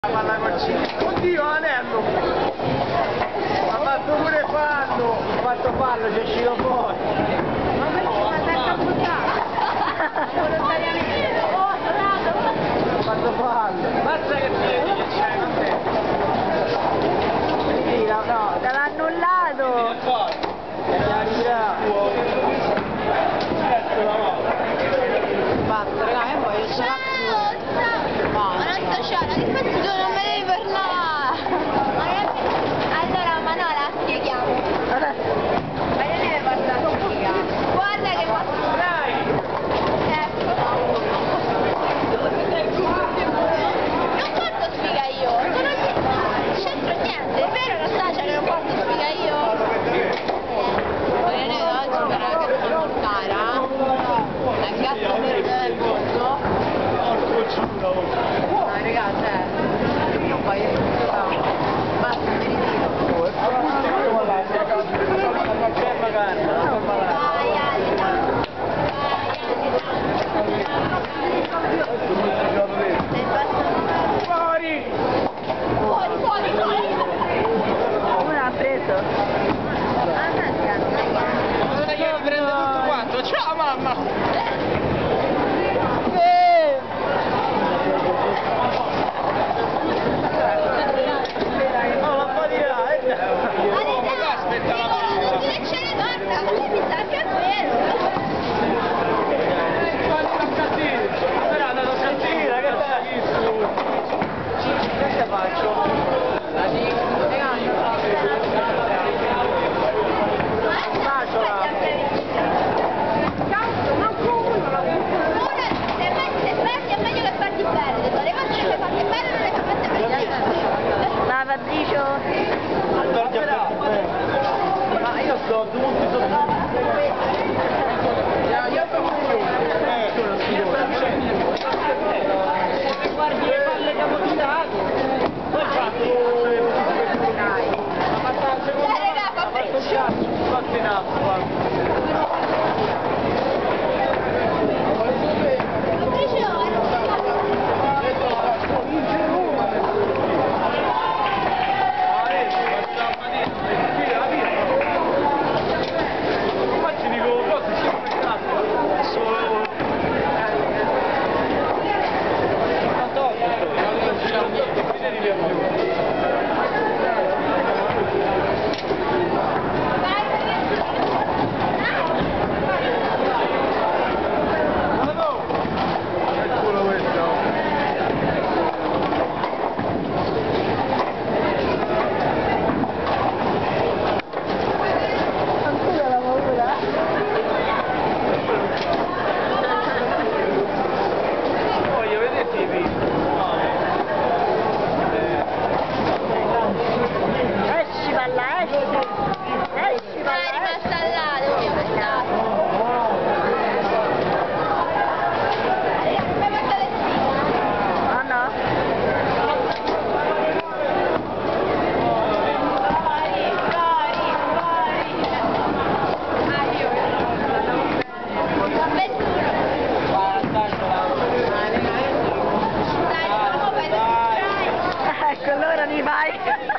Palla col cinto. Oddio, anello! Ha fatto pure fallo! Ha fatto fallo, c'è uscito fuori! Ma perché mi ha detto buttato? Volontariamente! Oh, sonato! Ha fatto fallo! Basta che piedi che c'è, non te! Sì, no, Te l'ha annullato! Basta, raga, io voglio solo Ma non sto sciolta, che fai? Tu non me devi parlare! Allora, ma no, la spieghiamo. Ma non deve parlare, guarda che Dai! non posso spiegare io, non c'entro niente, è vero Anastasia che non posso spiegare io? Oggi per la cazzata cara, la gatto nero del mondo. Ma ragazzi, non voglio più basta, mi ritiro. Vai Alina, Fuori! fuori. Uno ha preso. Allora io lo prendo tutto quanto. Ciao mamma! Lavatricio. Ma io sto tutti se guardi le palle che ho tirato, poi fatto Ecco, allora mi vai.